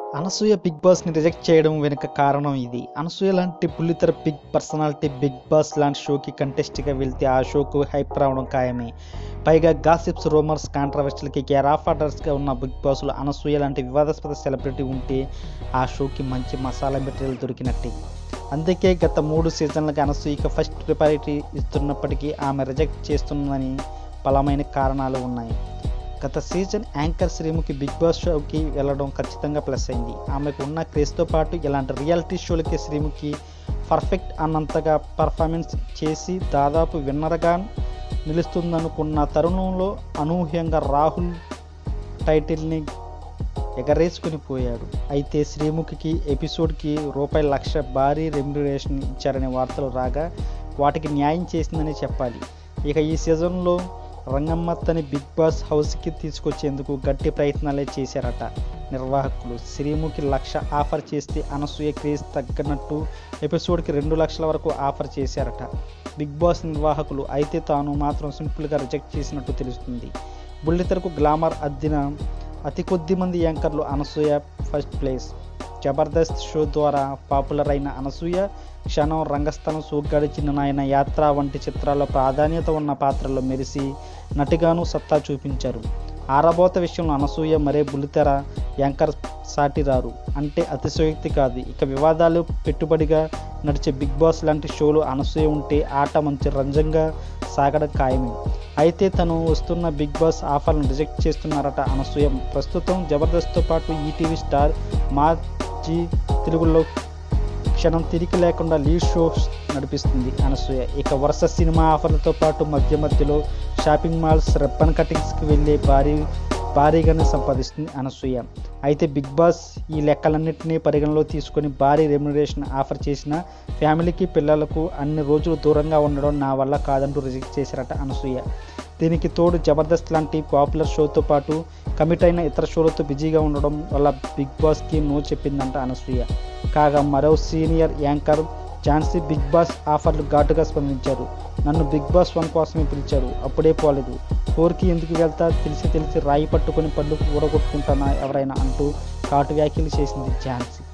Anasuya big బాస్ని reject చేయడం వెనుక కారణం ఇది. అనసూయ లాంటి బుల్లితెర బిగ్ పర్సనాలిటీ బిగ్ బాస్ లాంటి షోకి కంటెస్ట్గా వెళ్తే ఆ షోకు హైప్ రావడం ఖాయమే. పైగా గాసిప్స్, రూమర్స్, కాంట్రవర్షియల్కి కేర్ ఆఫ్ అడ్రస్గా ఉన్న బిగ్ బాస్లో అనసూయ లాంటి వివాదాస్పద సెలబ్రిటీ ఉంటే ఆ షోకి మంచి మసాలా మెటీరియల్ దొరికినట్టే. అందుకే గత 3 సీజన్లుగా అనసూయకి ఫస్ట్ ప్రియారిటీ ఇస్తున్నప్పటికీ ఆమె రిజెక్ట్ చేస్తుందని బలమైన కారణాలు ఉన్నాయి. గత season anchor Sreemukhi Bigg Boss షోకి వెళ్ళడం ఖచ్చితంగా ప్లస్ అయింది. ఆమెకు ఉన్న క్రేజ్తో పాటు ఇలాంటి రియాలిటీ షోలకి శ్రీముఖి పర్ఫెక్ట్ అన్నంతగా పర్ఫార్మెన్స్ చేసి దాదాపు విన్నర్గా నిలుస్తుందనుకున్న తరుణంలో అనూహ్యంగా రాహుల్ టైటిల్ని ఎగరేసుకుని పోయాడు. అయితే శ్రీముఖికి ఎపిసోడ్కి ₹1,00,000 భారీ రెమ్యునరేషన్ ఇచ్చారనే వార్తలు రాగా వాటికి న్యాయం చేసిందని చెప్పాలి. ఇక ఈ సీజన్లో రంగమ్మత్తని బిగ్ బాస్ హౌస్కి తీసుకొచ్చేందుకు గట్టి ప్రయత్నాలే చేశారట నిర్వాహకులు. శ్రీముఖి 1,00,000 ఆఫర్ చేస్తే అనసూయ క్రేజ్ తగ్గనట్టు ఎపిసోడ్కి 2,00,000 వరకు ఆఫర్ చేశారట బిగ్ బాస్ నిర్వాహకులు. అయితే తాను మాత్రం సింపుల్గా రిజెక్ట్ చేసినట్టు తెలుస్తుంది. బుల్లితెరకు గ్లామర్ అద్దిన అతి కొద్ది మంది యాంకర్లు Anasuya first place. Jabardasth show ద్వారా పాపులర్ అయిన అనసూయ క్షణం, రంగస్థలం, సోగ్గాడి చిన్న నాయన, యాత్ర వంటి చిత్రాల్లో ప్రాధాన్యత ఉన్న పాత్రల్లో మెరిసి నటిగాను సత్తా చూపించారు. ఆరబోత విషయంలో అనసూయ మరే బుల్లితెర యాంకర్ సాటి రారు అంటే అతిశయోక్తి కాదు. ఇక వివాదాలు పెట్టుబడిగా నడిచే బిగ్ బాస్ లాంటి షోలు అనసూయ ఉంటే ఆట మంచి రంజంగా సాగడం ఖాయమే. అయితే తను వస్తున్న బిగ్ బాస్ ఆఫర్లను రిజెక్ట్ చేస్తున్నారట అనసూయ. ప్రస్తుతం జబర్దస్త్తో పాటు ఈటీవీ స్టార్, మాజీ తెలుగులో క్షణం తిరిగి లేకుండా లీడ్ షోస్ నడిపిస్తుంది అనసూయ. ఇక వరుస సినిమా ఆఫర్లతో పాటు మధ్యలో షాపింగ్ మాల్స్, రిబ్బన్ కటింగ్స్కి వెళ్ళే భారీగానే సంపాదిస్తుంది అనసూయ. అయితే బిగ్ బాస్ ఈ లెక్కలన్నింటినీ పరిగణలో తీసుకొని భారీ రెమ్యునరేషన్ ఆఫర్ చేసిన ఫ్యామిలీకి, పిల్లలకు అన్ని రోజులు దూరంగా ఉండడం నా వల్ల కాదంటూ రిజెక్ట్ చేశారట అనసూయ. దీనికి తోడు జబర్దస్త్ లాంటి పాపులర్ షోతో పాటు కమిట్ అయిన ఇతర షోలతో బిజీగా ఉండడం వల్ల బిగ్ బాస్కి నో చెప్పిందంట అనసూయ. కాగా మరో senior anchor Jhansi Bigg Boss ఆఫర్లు ఘాటుగా స్పందించారు. నన్ను బిగ్ బాస్ 1 కోసమే పిలిచారు, అప్పుడే పోలేదు. 4కి ఎందుకు వెళ్తా, తెలిసి రాయి పట్టుకొని పళ్ళు ఊడగొట్టుకుంటానా ఎవరైనా అంటూ ఘాటు వ్యాఖ్యలు చేసింది ఝాన్సీ.